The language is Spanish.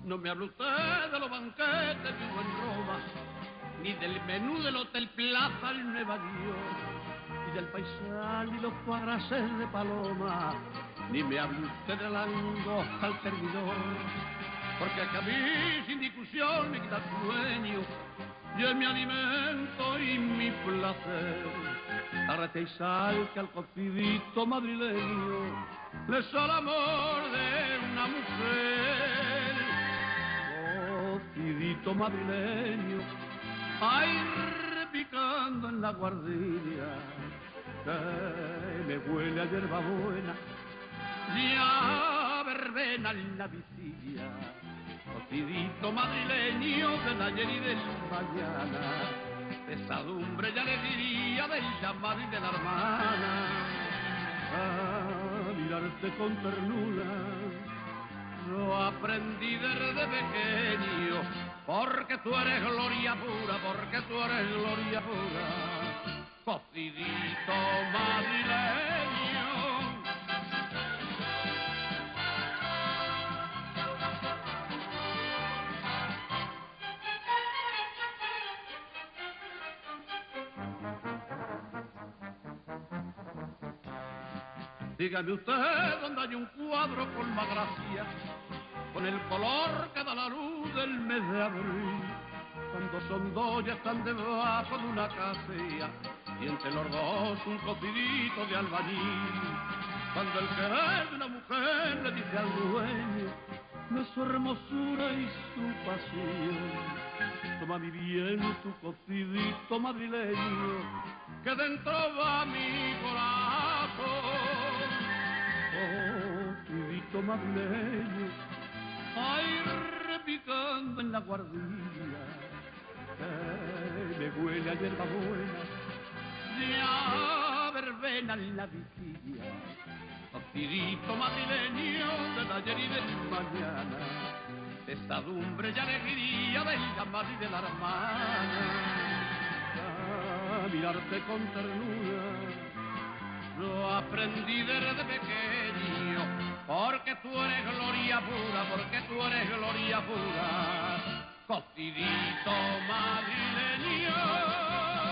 No me hable usted de los banquetes que hubo en Roma, ni del menú del Hotel Plaza en Nueva York, ni del paisal y los cuadraces de paloma, ni me hable usted de la langosta al servidor, porque a mí sin discusión me quita el sueño, y es mi alimento y mi placer. Arrete y sal que al cocidito madrileño le sale el amor de una mujer. Cocidito madrileño, ay, repicando en la guardilla, que me huele a hierba buena y a verbena en la visilla. Cocidito madrileño del ayer y del mañana, pesadumbre y alegría del llamado y de la hermana. A mirarte con ternura lo aprendí desde pequeño, porque tú eres gloria pura, porque tú eres gloria pura. Cocidito madrileño. Dígame usted dónde hay un cuadro con más gracia, con el color que da la luz del mes de abril, cuando son dos ya están debajo de una casilla y entre los dos un cocidito de albañil. Cuando el querer de una mujer le dice al dueño de su hermosura y su pasión, toma mi bien tu cocidito madrileño, que dentro va mi corazón. Cocidito madrileño, ay, repicando en la guardilla, que me huele a hierba buena y a verbena en la vigilia. Cocidito madrileño del ayer y del mañana, pesadumbre y alegría del llamar y de la hermana. A mirarte con ternura lo aprendí desde pequeño, porque tú eres gloria pura, porque tú eres gloria pura. Cocidito madrileño.